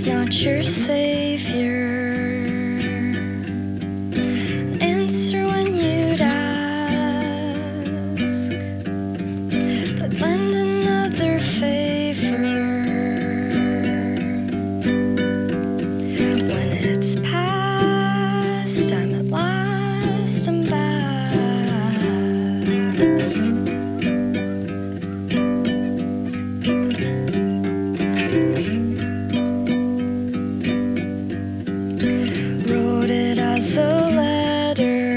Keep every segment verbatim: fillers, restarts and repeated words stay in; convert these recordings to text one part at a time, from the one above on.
not your Saviour. Answer when you'd ask, but lend another favor. When it's past, I'm at last, I'm back. Wrote it as a letter,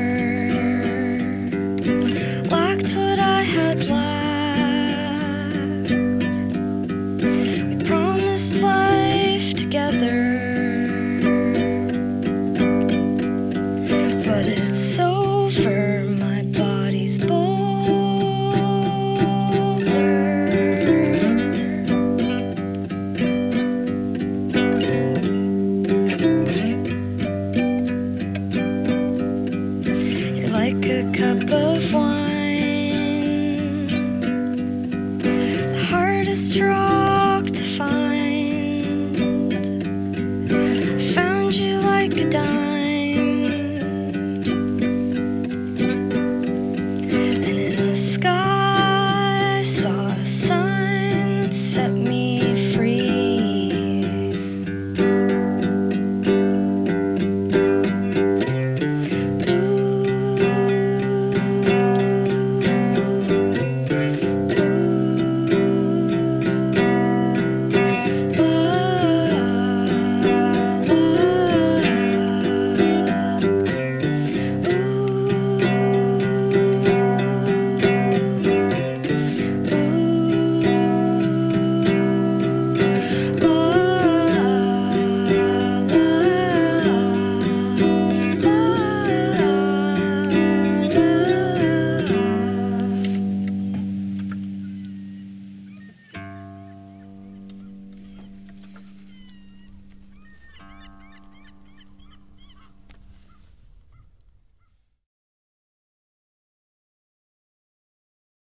lacked what I had lacked. We promised life together, but it's over, my body's bolder. You're like a cup of wine, the hardest rock to find. Found you like a dime, and in the sky I saw a sign that set me